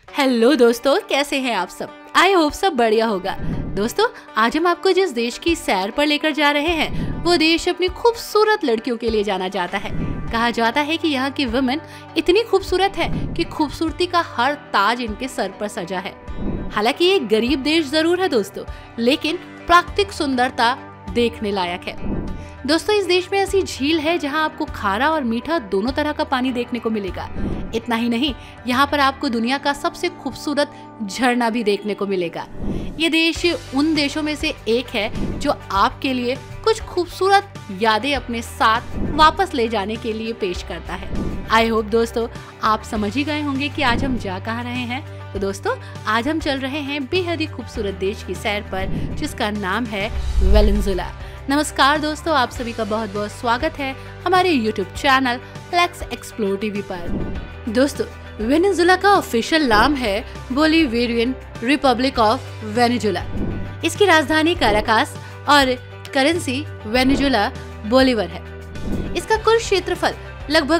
Hello दोस्तों, कैसे हैं आप सब? आई होप सब बढ़िया होगा। दोस्तों, आज हम आपको जिस देश की सैर पर लेकर जा रहे हैं वो देश अपनी खूबसूरत लड़कियों के लिए जाना जाता है। कहा जाता है कि यहाँ की वुमेन इतनी खूबसूरत है कि खूबसूरती का हर ताज इनके सर पर सजा है। हालांकि ये एक गरीब देश जरूर है दोस्तों, लेकिन प्राकृतिक सुंदरता देखने लायक है। दोस्तों, इस देश में ऐसी झील है जहां आपको खारा और मीठा दोनों तरह का पानी देखने को मिलेगा। इतना ही नहीं, यहाँ पर आपको दुनिया का सबसे खूबसूरत झरना भी देखने को मिलेगा। ये देश उन देशों में से एक है जो आपके लिए कुछ खूबसूरत यादें अपने साथ वापस ले जाने के लिए पेश करता है। आई होप दोस्तों आप समझ ही गए होंगे कि आज हम जा कहाँ रहे हैं। तो दोस्तों, आज हम चल रहे हैं बेहद ही खूबसूरत देश की सैर पर, जिसका नाम है वेनेजुएला। नमस्कार दोस्तों, आप सभी का बहुत बहुत स्वागत है हमारे YouTube चैनल लेट्स एक्सप्लोर टीवी पर। दोस्तों, वेनेजुएला का ऑफिशियल नाम है बोलिवियन रिपब्लिक ऑफ वेनेजुएला। इसकी राजधानी काराकास और करेंसी वेनेजुएला बोलीवर है। इसका कुल क्षेत्रफल लगभग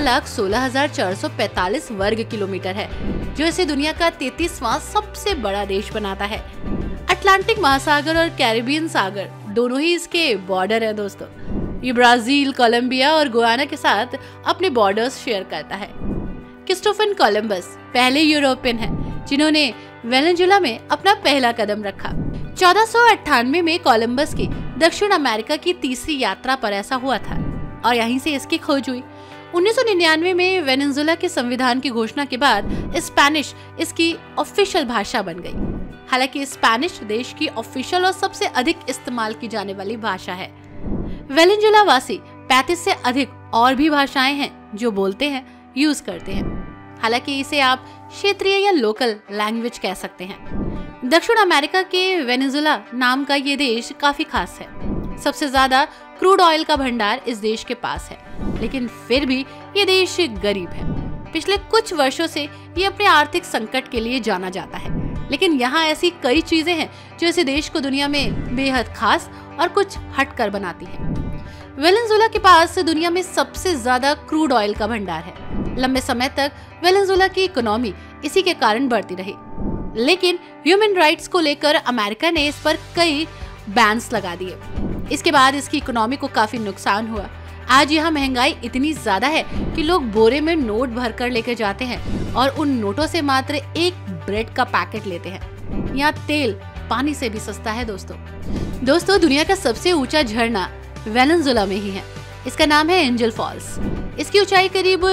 9,16,445 वर्ग किलोमीटर है, जो इसे दुनिया का 33वां सबसे बड़ा देश बनाता है। अटलांटिक महासागर और कैरिबियन सागर दोनों ही इसके बॉर्डर है दोस्तों। ये ब्राजील, कोलंबिया और गुयाना के साथ अपने बॉर्डर्स शेयर करता है। क्रिस्टोफर कोलंबस पहले यूरोपियन हैं जिन्होंने वेनेजुएला में अपना पहला कदम रखा। 1498 में कोलंबस की दक्षिण अमेरिका की तीसरी यात्रा पर ऐसा हुआ था और यहीं से इसकी खोज हुई। 1999 में वेनेजुएला के संविधान की घोषणा के बाद स्पेनिश इसकी ऑफिशियल भाषा बन गई। हालांकि स्पेनिश देश की ऑफिशियल और सबसे अधिक इस्तेमाल की जाने वाली भाषा है। वेनेजुएला वासी 35 से अधिक और भी भाषाएं हैं जो बोलते हैं, यूज करते हैं। हालांकि इसे आप क्षेत्रीय या लोकल लैंग्वेज कह सकते हैं। दक्षिण अमेरिका के वेनेजुएला नाम का ये देश काफी खास है। सबसे ज्यादा क्रूड ऑयल का भंडार इस देश के पास है, लेकिन फिर भी ये देश गरीब है। पिछले कुछ वर्षों से ये अपने आर्थिक संकट के लिए जाना जाता है, लेकिन यहाँ ऐसी कई चीजें हैं जो इस देश को दुनिया में बेहद खास और कुछ हटकर बनाती हैं। वेनेजुएला के पास दुनिया में सबसे ज्यादा क्रूड ऑयल का भंडार है। लंबे समय तक वेनेजुएला की इकोनॉमी इसी के कारण बढ़ती रही, लेकिन ह्यूमन राइट्स को लेकर अमेरिका ने इस पर कई बैन्स लगा दिए। इसके बाद इसकी इकोनॉमी को काफी नुकसान हुआ। आज यहाँ महंगाई इतनी ज्यादा है कि लोग बोरे में नोट भरकर लेकर जाते हैं और उन नोटों से मात्र एक ब्रेड का पैकेट लेते हैं। यहाँ तेल पानी से भी सस्ता है दोस्तों, दुनिया का सबसे ऊंचा झरना वेनेजुएला में ही है। इसका नाम है एंजल फॉल्स। इसकी ऊंचाई करीब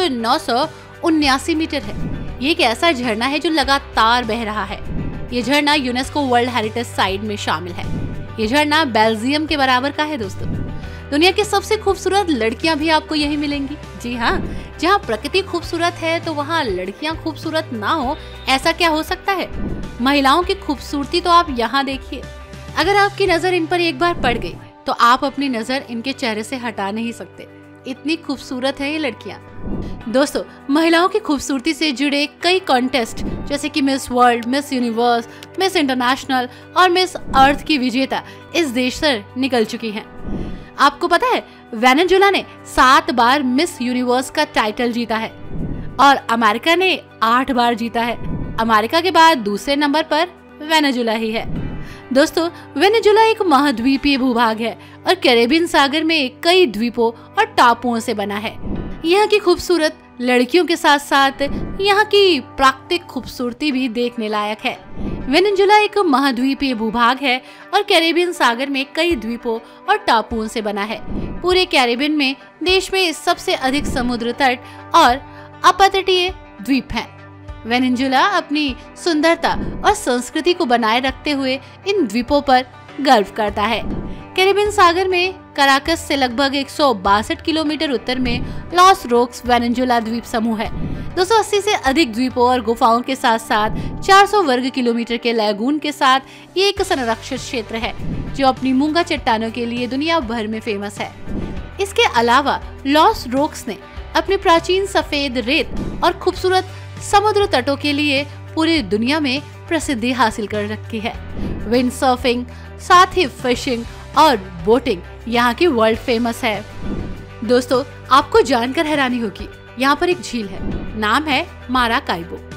979 मीटर है। ये एक ऐसा झरना है जो लगातार बह रहा है। ये झरना यूनेस्को वर्ल्ड हेरिटेज साइट में शामिल है। ये झरना बेल्जियम के बराबर का है दोस्तों। दुनिया की सबसे खूबसूरत लड़कियां भी आपको यही मिलेंगी। जी हाँ, जहाँ प्रकृति खूबसूरत है तो वहाँ लड़कियां खूबसूरत ना हो, ऐसा क्या हो सकता है? महिलाओं की खूबसूरती तो आप यहाँ देखिए। अगर आपकी नजर इन पर एक बार पड़ गई तो आप अपनी नजर इनके चेहरे से हटा नहीं सकते। इतनी खूबसूरत है ये लड़कियां। दोस्तों, महिलाओं की खूबसूरती से जुड़े कई कॉन्टेस्ट जैसे कि Miss World, Miss Universe, Miss International और मिस अर्थ की विजेता इस देश से निकल चुकी हैं। आपको पता है, वेनेजुएला ने 7 बार मिस यूनिवर्स का टाइटल जीता है और अमेरिका ने 8 बार जीता है। अमेरिका के बाद दूसरे नंबर पर वेनेजुएला ही है। दोस्तों, वेनेजुएला एक महाद्वीपीय भूभाग है और कैरेबियन सागर में कई द्वीपों और टापुओं से बना है। यहाँ की खूबसूरत लड़कियों के साथ साथ यहाँ की प्राकृतिक खूबसूरती भी देखने लायक है। वेनेजुएला एक महाद्वीपीय भूभाग है और कैरेबियन सागर में कई द्वीपों और टापुओं से बना है। पूरे कैरेबियन में देश में सबसे अधिक समुद्र तट और अपतटीय द्वीप हैं। वेनेजुएला अपनी सुंदरता और संस्कृति को बनाए रखते हुए इन द्वीपों पर गर्व करता है। कैरेबियन सागर में कराकस से लगभग 162 किलोमीटर उत्तर में लॉस रोक्स वेनेजुएला द्वीप समूह है। 280 से अधिक द्वीपों और गुफाओं के साथ साथ 400 वर्ग किलोमीटर के लैगून के साथ ये एक संरक्षित क्षेत्र है जो अपनी मूंगा चट्टानों के लिए दुनिया भर में फेमस है। इसके अलावा लॉस रोक्स ने अपनी प्राचीन सफेद रेत और खूबसूरत समुद्र तटों के लिए पूरी दुनिया में प्रसिद्धि हासिल कर रखी है। विंड सर्फिंग, साथ ही फिशिंग और बोटिंग यहाँ की वर्ल्ड फेमस है। दोस्तों, आपको जानकर हैरानी होगी, यहाँ पर एक झील है, नाम है माराकाइबो।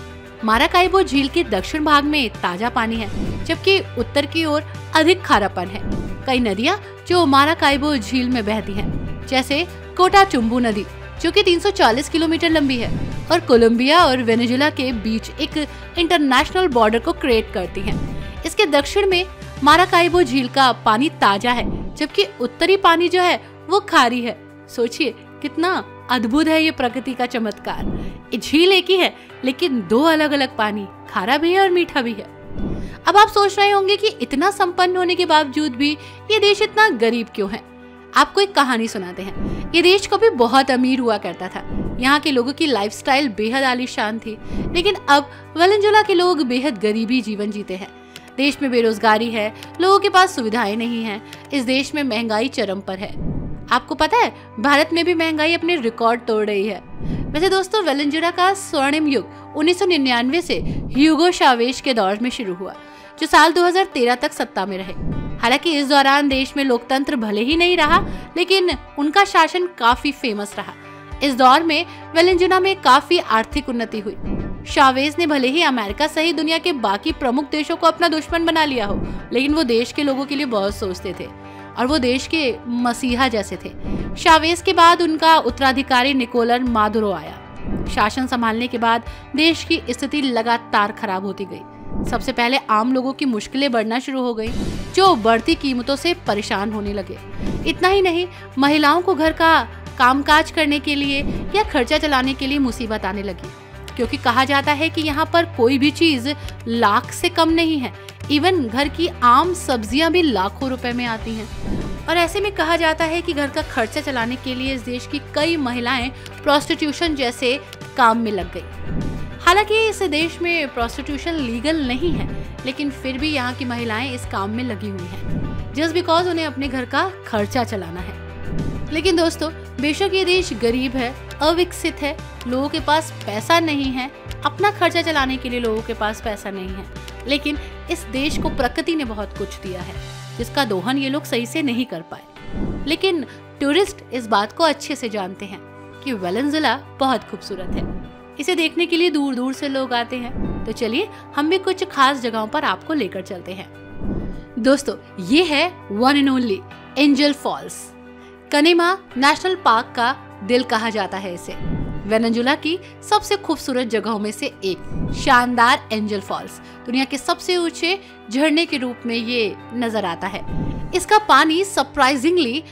माराकाइबो झील के दक्षिण भाग में ताजा पानी है, जबकि उत्तर की ओर अधिक खारापन है। कई नदियाँ जो माराकाइबो झील में बहती हैं, जैसे कोटाचुम्बू नदी जो कि 340 किलोमीटर लंबी है और कोलंबिया और वेनेजुला के बीच एक इंटरनेशनल बॉर्डर को क्रिएट करती हैं। इसके दक्षिण में माराकाइबो झील का पानी ताजा है, जबकि उत्तरी पानी जो है वो खारी है। सोचिए कितना अद्भुत है ये प्रकृति का चमत्कार। ये झील एक ही है, लेकिन दो अलग अलग पानी, खारा भी है और मीठा भी है। अब आप सोच रहे होंगे कि इतना संपन्न होने के बावजूद भी ये देश इतना गरीब क्यों है। आपको एक कहानी सुनाते हैं। ये देश कभी बहुत अमीर हुआ करता था। यहाँ के लोगों की लाइफस्टाइल बेहद आलीशान थी, लेकिन अब वेनेजुला के लोग बेहद गरीबी जीवन जीते हैं। देश में बेरोजगारी है, लोगों के पास सुविधाएं नहीं हैं। इस देश में महंगाई चरम पर है। आपको पता है भारत में भी महंगाई अपने रिकॉर्ड तोड़ रही है। वैसे दोस्तों, वेनेजुला का स्वर्णिम युग 1999 से ह्यूगो चावेज के दौर में शुरू हुआ, जो साल 2013 तक सत्ता में रहे। हालांकि इस दौरान देश में लोकतंत्र भले ही नहीं रहा, लेकिन उनका शासन काफी फेमस रहा। इस दौर में वेनेजुला में काफी आर्थिक उन्नति हुई। चावेज ने भले ही अमेरिका सहित दुनिया के बाकी प्रमुख देशों को अपना दुश्मन बना लिया हो, लेकिन वो देश के लोगों के लिए बहुत सोचते थे और वो देश के मसीहा जैसे थे। चावेज के बाद उनका उत्तराधिकारी निकोलस मादुरो आया। शासन संभालने के बाद देश की स्थिति लगातार खराब होती गई। सबसे पहले आम लोगों की मुश्किलें बढ़ना शुरू हो गई, जो बढ़ती कीमतों से परेशान होने लगे। इतना ही नहीं, महिलाओं को घर का कामकाज करने के लिए या खर्चा चलाने के लिए मुसीबत आने लगी, क्योंकि कहा जाता है कि यहाँ पर कोई भी चीज लाख से कम नहीं है। इवन घर की आम सब्जियां भी लाखों रुपए में आती हैं। और ऐसे में कहा जाता है कि घर का खर्चा चलाने के लिए इस देश की कई महिलाएं प्रोस्टिट्यूशन जैसे काम में लग गई। हालांकि इस देश में प्रोस्टिट्यूशन लीगल नहीं है, लेकिन फिर भी यहाँ की महिलाएं इस काम में लगी हुई हैं, जस्ट बिकॉज उन्हें अपने घर का खर्चा चलाना है। लेकिन दोस्तों, बेशक ये देश गरीब है, अविकसित है, लोगों के पास पैसा नहीं है, अपना खर्चा चलाने के लिए लोगों के पास पैसा नहीं है, लेकिन इस देश को प्रकृति ने बहुत कुछ दिया है, जिसका दोहन ये लोग सही से नहीं कर पाए। लेकिन टूरिस्ट इस बात को अच्छे से जानते हैं कि वेनेजुला बहुत खूबसूरत है। इसे देखने के लिए दूर दूर से लोग आते हैं। तो चलिए हम भी कुछ खास जगहों पर आपको लेकर चलते हैं। दोस्तों, ये है one and only Angel Falls. Canaima National Park का दिल कहा जाता है इसे। वेनेजुला की सबसे खूबसूरत जगहों में से एक शानदार एंजल फॉल्स दुनिया के सबसे ऊंचे झरने के रूप में ये नजर आता है। इसका पानी सरप्राइजिंगली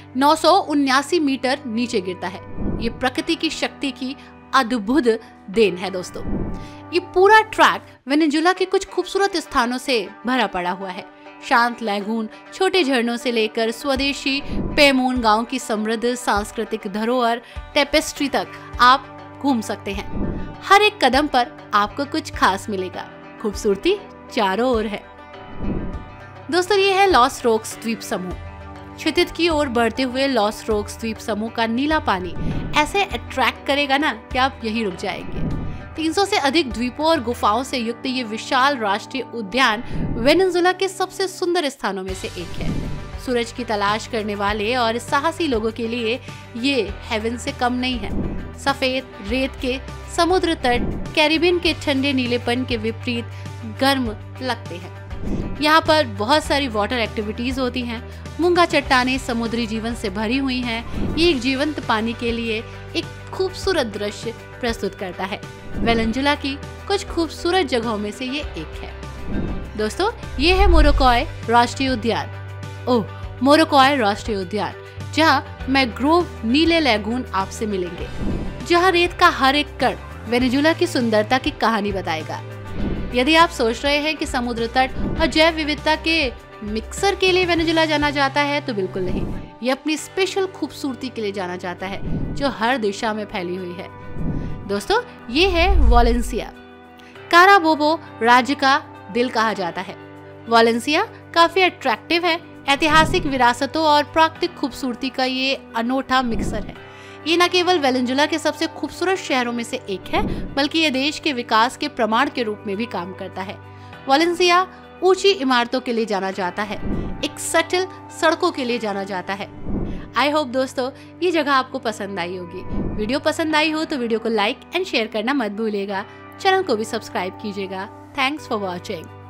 979 मीटर नीचे गिरता है। ये प्रकृति की शक्ति की अद्भुत देन है दोस्तों। ये पूरा ट्रैक वेनेजुला के कुछ खूबसूरत स्थानों से भरा पड़ा हुआ है। शांत लैगून, छोटे झरनों से लेकर स्वदेशी पेमून गांव की समृद्ध सांस्कृतिक धरोहर टेपेस्ट्री तक आप घूम सकते हैं। हर एक कदम पर आपको कुछ खास मिलेगा। खूबसूरती चारों ओर है। दोस्तों, ये है लॉस रोक्स द्वीप समूह। क्षितिज की ओर बढ़ते हुए लॉस रोक्स द्वीप समूह का नीला पानी ऐसे अट्रैक्ट करेगा ना कि आप यहीं रुक जाएंगे। 300 से अधिक द्वीपों और गुफाओं से युक्त ये विशाल राष्ट्रीय उद्यान वेनेजुला के सबसे सुंदर स्थानों में से एक है। सूरज की तलाश करने वाले और साहसी लोगों के लिए ये हेवन से कम नहीं है। सफेद रेत के समुद्र तट कैरिबियन के ठंडे नीलेपन के विपरीत गर्म लगते हैं। यहाँ पर बहुत सारी वाटर एक्टिविटीज होती हैं। मूंगा चट्टानें समुद्री जीवन से भरी हुई हैं। ये एक जीवंत पानी के लिए एक खूबसूरत दृश्य प्रस्तुत करता है। वेनेजुला की कुछ खूबसूरत जगहों में से ये एक है। दोस्तों, ये है मोरोकॉय राष्ट्रीय उद्यान। मोरोकॉय राष्ट्रीय उद्यान, जहाँ मैंग्रोव नीले लैगून आपसे मिलेंगे, जहाँ रेत का हर एक कण वेनेजुला की सुंदरता की कहानी बताएगा। यदि आप सोच रहे हैं कि समुद्र तट और जैव विविधता के मिक्सर के लिए वेनेजुला जाना जाता है, तो बिल्कुल नहीं। ये अपनी स्पेशल खूबसूरती के लिए जाना जाता है, जो हर दिशा में फैली हुई है। दोस्तों, ये है वालेंसिया। काराबोबो राज्य का दिल कहा जाता है। वालेंसिया काफी अट्रैक्टिव है। ऐतिहासिक विरासतों और प्राकृतिक खूबसूरती का ये अनोखा मिक्सर है। ये न केवल वेनेजुला के सबसे खूबसूरत शहरों में से एक है, बल्कि ये देश के विकास के प्रमाण के रूप में भी काम करता है। वालेंसिया ऊंची इमारतों के लिए जाना जाता है, एक सटल सड़कों के लिए जाना जाता है। आई होप दोस्तों ये जगह आपको पसंद आई होगी। वीडियो पसंद आई हो तो वीडियो को लाइक एंड शेयर करना मत भूलिएगा। चैनल को भी सब्सक्राइब कीजिएगा। Thanks for watching.